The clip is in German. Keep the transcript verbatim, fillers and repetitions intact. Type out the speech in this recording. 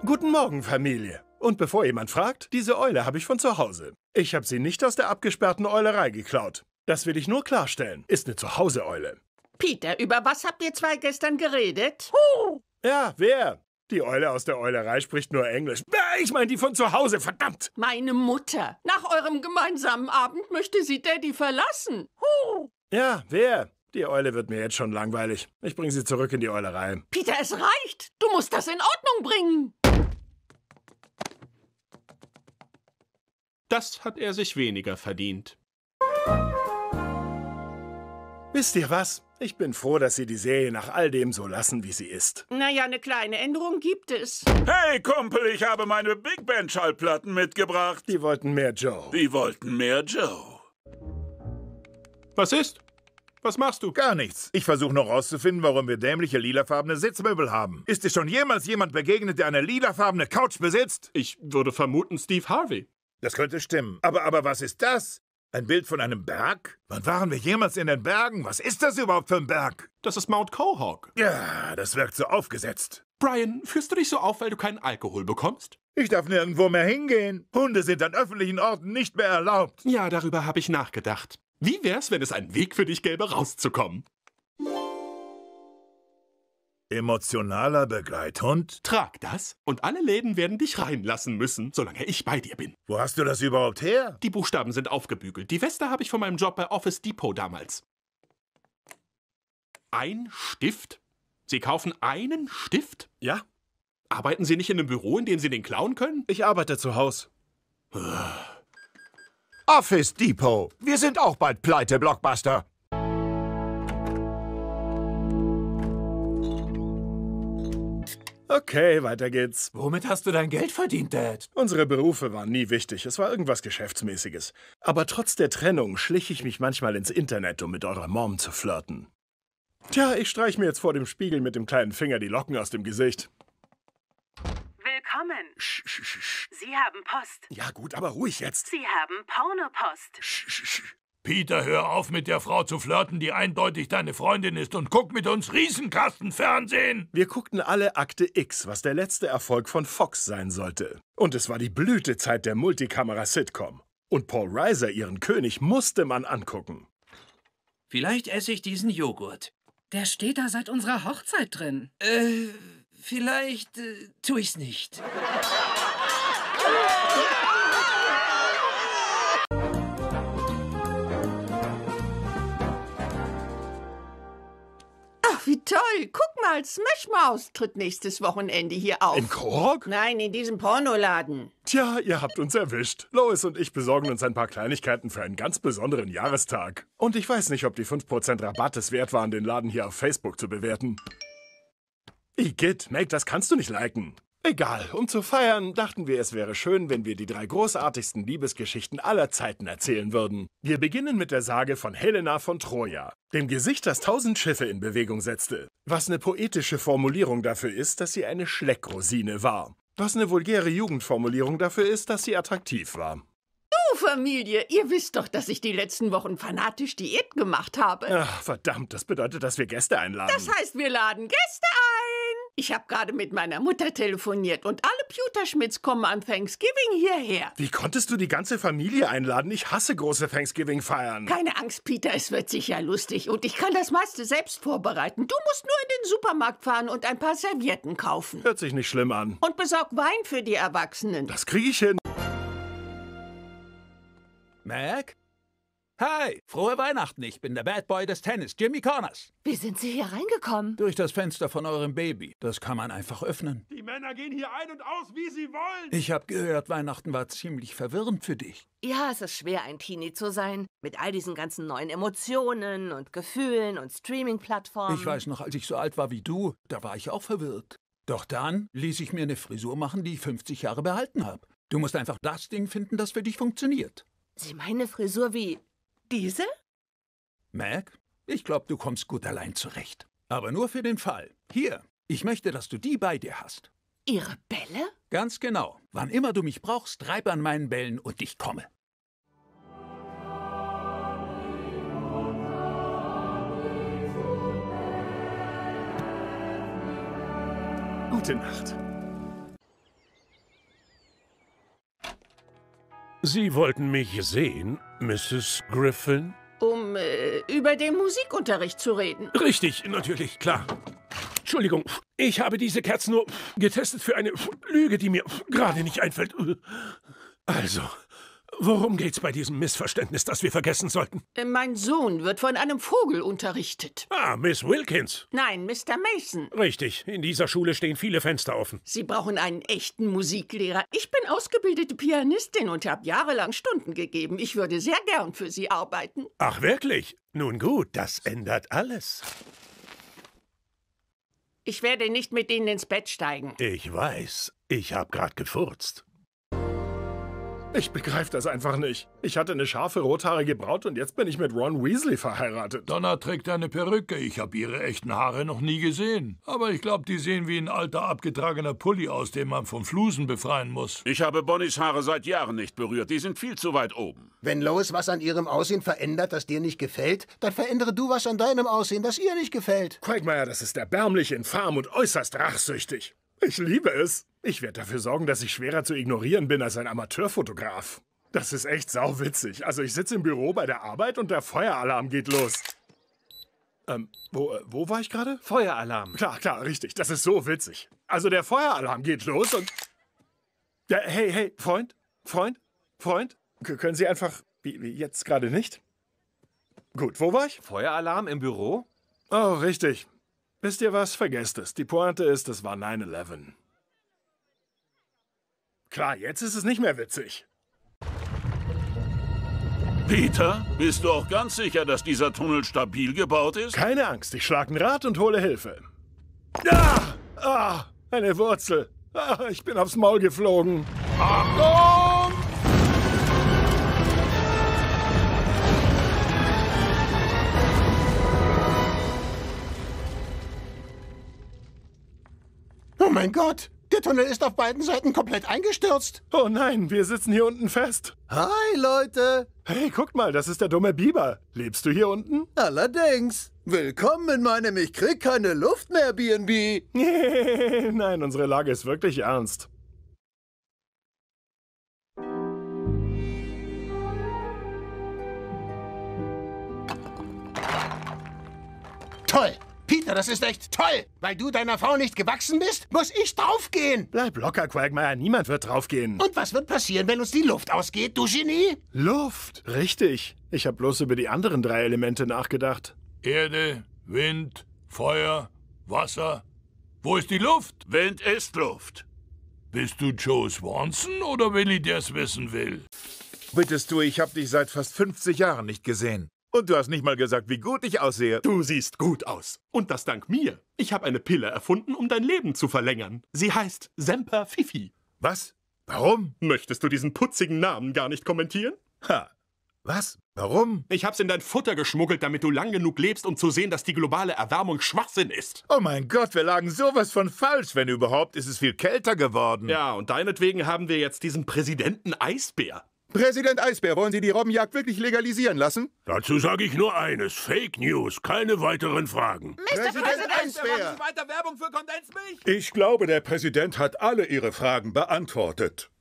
Guten Morgen, Familie. Und bevor jemand fragt, diese Eule habe ich von zu Hause. Ich habe sie nicht aus der abgesperrten Eulerei geklaut. Das will ich nur klarstellen. Ist eine Zuhause-Eule. Peter, über was habt ihr zwei gestern geredet? Ja, wer? Die Eule aus der Eulerei spricht nur Englisch. Ich meine die von zu Hause, verdammt! Meine Mutter. Nach eurem gemeinsamen Abend möchte sie Daddy verlassen. Ja, wer? Die Eule wird mir jetzt schon langweilig. Ich bringe sie zurück in die Eulerei. Peter, es reicht. Du musst das in Ordnung bringen. Das hat er sich weniger verdient. Wisst ihr was? Ich bin froh, dass Sie die Serie nach all dem so lassen, wie sie ist. Naja, eine kleine Änderung gibt es. Hey, Kumpel, ich habe meine Big Band Schallplatten mitgebracht. Die wollten mehr Joe. Die wollten mehr Joe. Was ist? Was machst du? Gar nichts. Ich versuche noch rauszufinden, warum wir dämliche lilafarbene Sitzmöbel haben. Ist dir schon jemals jemand begegnet, der eine lilafarbene Couch besitzt? Ich würde vermuten Steve Harvey. Das könnte stimmen. Aber, aber was ist das? Ein Bild von einem Berg? Wann waren wir jemals in den Bergen? Was ist das überhaupt für ein Berg? Das ist Mount Quahog. Ja, das wirkt so aufgesetzt. Brian, führst du dich so auf, weil du keinen Alkohol bekommst? Ich darf nirgendwo mehr hingehen. Hunde sind an öffentlichen Orten nicht mehr erlaubt. Ja, darüber habe ich nachgedacht. Wie wär's, wenn es einen Weg für dich gäbe, rauszukommen? Emotionaler Begleithund? Trag das und alle Läden werden dich reinlassen müssen, solange ich bei dir bin. Wo hast du das überhaupt her? Die Buchstaben sind aufgebügelt. Die Weste habe ich von meinem Job bei Office Depot damals. Ein Stift? Sie kaufen einen Stift? Ja? Arbeiten Sie nicht in einem Büro, in dem Sie den klauen können? Ich arbeite zu Hause. Office Depot. Wir sind auch bald pleite, Blockbuster. Okay, weiter geht's. Womit hast du dein Geld verdient, Dad? Unsere Berufe waren nie wichtig. Es war irgendwas Geschäftsmäßiges. Aber trotz der Trennung schlich ich mich manchmal ins Internet, um mit eurer Mom zu flirten. Tja, ich streich mir jetzt vor dem Spiegel mit dem kleinen Finger die Locken aus dem Gesicht. Willkommen. Sch, sch, sch, sch. Sie haben Post. Ja gut, aber ruhig jetzt. Sie haben Pornopost. Sch, sch, sch. Peter, hör auf, mit der Frau zu flirten, die eindeutig deine Freundin ist, und guck mit uns Riesenkastenfernsehen. Wir guckten alle Akte X, was der letzte Erfolg von Fox sein sollte. Und es war die Blütezeit der Multikamera-Sitcom. Und Paul Reiser, ihren König, musste man angucken. Vielleicht esse ich diesen Joghurt. Der steht da seit unserer Hochzeit drin. Äh, vielleicht äh, tue ich's nicht. Ach, wie toll. Guck mal, Smash Mouth tritt nächstes Wochenende hier auf. In Quahog? Nein, in diesem Pornoladen. Tja, ihr habt uns erwischt. Lois und ich besorgen uns ein paar Kleinigkeiten für einen ganz besonderen Jahrestag. Und ich weiß nicht, ob die fünf Prozent Rabatt es wert waren, den Laden hier auf Facebook zu bewerten. Igitt, Meg, das kannst du nicht liken. Egal, um zu feiern, dachten wir, es wäre schön, wenn wir die drei großartigsten Liebesgeschichten aller Zeiten erzählen würden. Wir beginnen mit der Sage von Helena von Troja, dem Gesicht, das tausend Schiffe in Bewegung setzte. Was eine poetische Formulierung dafür ist, dass sie eine Schleckrosine war. Was eine vulgäre Jugendformulierung dafür ist, dass sie attraktiv war. Du, Familie, ihr wisst doch, dass ich die letzten Wochen fanatisch Diät gemacht habe. Ach, verdammt, das bedeutet, dass wir Gäste einladen. Das heißt, wir laden Gäste ein. Ich habe gerade mit meiner Mutter telefoniert und alle Pewterschmidts kommen an Thanksgiving hierher. Wie konntest du die ganze Familie einladen? Ich hasse große Thanksgiving-Feiern. Keine Angst, Peter, es wird sicher lustig und ich kann das meiste selbst vorbereiten. Du musst nur in den Supermarkt fahren und ein paar Servietten kaufen. Hört sich nicht schlimm an. Und besorg Wein für die Erwachsenen. Das kriege ich hin. Mac? Hi, frohe Weihnachten, ich bin der Bad Boy des Tennis, Jimmy Connors. Wie sind Sie hier reingekommen? Durch das Fenster von eurem Baby. Das kann man einfach öffnen. Die Männer gehen hier ein und aus, wie sie wollen. Ich habe gehört, Weihnachten war ziemlich verwirrend für dich. Ja, es ist schwer, ein Teenie zu sein. Mit all diesen ganzen neuen Emotionen und Gefühlen und Streaming-Plattformen. Ich weiß noch, als ich so alt war wie du, da war ich auch verwirrt. Doch dann ließ ich mir eine Frisur machen, die ich fünfzig Jahre behalten habe. Du musst einfach das Ding finden, das für dich funktioniert. Sie meinen eine Frisur wie diese? Mac, ich glaube, du kommst gut allein zurecht. Aber nur für den Fall. Hier, ich möchte, dass du die bei dir hast. Ihre Bälle? Ganz genau. Wann immer du mich brauchst, reib an meinen Bällen und ich komme. Gute Nacht. Sie wollten mich sehen, Misses Griffin? Um äh, über den Musikunterricht zu reden. Richtig, natürlich, klar. Entschuldigung, ich habe diese Kerzen nur getestet für eine Lüge, die mir gerade nicht einfällt. Also, worum geht's bei diesem Missverständnis, das wir vergessen sollten? Äh, mein Sohn wird von einem Vogel unterrichtet. Ah, Miss Wilkins. Nein, Mister Mason. Richtig, in dieser Schule stehen viele Fenster offen. Sie brauchen einen echten Musiklehrer. Ich bin ausgebildete Pianistin und habe jahrelang Stunden gegeben. Ich würde sehr gern für Sie arbeiten. Ach, wirklich? Nun gut, das ändert alles. Ich werde nicht mit Ihnen ins Bett steigen. Ich weiß, ich habe gerade gefurzt. Ich begreife das einfach nicht. Ich hatte eine scharfe, rothaarige Braut und jetzt bin ich mit Ron Weasley verheiratet. Donna trägt eine Perücke. Ich habe ihre echten Haare noch nie gesehen. Aber ich glaube, die sehen wie ein alter, abgetragener Pulli aus, den man vom Flusen befreien muss. Ich habe Bonnies Haare seit Jahren nicht berührt. Die sind viel zu weit oben. Wenn Lois was an ihrem Aussehen verändert, das dir nicht gefällt, dann verändere du was an deinem Aussehen, das ihr nicht gefällt. Quagmire, das ist erbärmlich, infam und äußerst rachsüchtig. Ich liebe es. Ich werde dafür sorgen, dass ich schwerer zu ignorieren bin als ein Amateurfotograf. Das ist echt sauwitzig. Also ich sitze im Büro bei der Arbeit und der Feueralarm geht los. Ähm, wo, äh, wo war ich gerade? Feueralarm. Klar, klar, richtig. Das ist so witzig. Also der Feueralarm geht los und... Ja, hey, hey, Freund, Freund, Freund. K- können Sie einfach... Wie, wie jetzt gerade nicht? Gut, wo war ich? Feueralarm im Büro? Oh, richtig. Wisst ihr was? Vergesst es. Die Pointe ist, es war neun elf. Klar, jetzt ist es nicht mehr witzig. Peter, bist du auch ganz sicher, dass dieser Tunnel stabil gebaut ist? Keine Angst, ich schlage ein Rad und hole Hilfe. Ah! Ah! Eine Wurzel. Ah, ich bin aufs Maul geflogen. Achtung! Oh mein Gott, der Tunnel ist auf beiden Seiten komplett eingestürzt. Oh nein, wir sitzen hier unten fest. Hi, Leute. Hey, guckt mal, das ist der dumme Biber. Lebst du hier unten? Allerdings. Willkommen in meinem Ich krieg keine Luft mehr B und B. Nein, unsere Lage ist wirklich ernst. Toll. Peter, das ist echt toll. Weil du deiner Frau nicht gewachsen bist, muss ich draufgehen. Bleib locker, Quagmire. Niemand wird draufgehen. Und was wird passieren, wenn uns die Luft ausgeht, du Genie? Luft? Richtig. Ich habe bloß über die anderen drei Elemente nachgedacht. Erde, Wind, Feuer, Wasser. Wo ist die Luft? Wind ist Luft. Bist du Joe Swanson oder Willi, der's wissen will? Bittest du, ich habe dich seit fast fünfzig Jahren nicht gesehen. Und du hast nicht mal gesagt, wie gut ich aussehe. Du siehst gut aus. Und das dank mir. Ich habe eine Pille erfunden, um dein Leben zu verlängern. Sie heißt Semper Fifi. Was? Warum? Möchtest du diesen putzigen Namen gar nicht kommentieren? Ha. Was? Warum? Ich hab's in dein Futter geschmuggelt, damit du lang genug lebst, um zu sehen, dass die globale Erwärmung Schwachsinn ist. Oh mein Gott, wir lagen sowas von falsch. Wenn überhaupt, ist es viel kälter geworden. Ja, und deinetwegen haben wir jetzt diesen Präsidenten Eisbär. Präsident Eisbär, wollen Sie die Robbenjagd wirklich legalisieren lassen? Dazu sage ich nur eines. Fake News. Keine weiteren Fragen. Mister Präsident, Präsident Eisbär! Machen Sie weiter Werbung für Kondensmilch? Ich glaube, der Präsident hat alle Ihre Fragen beantwortet.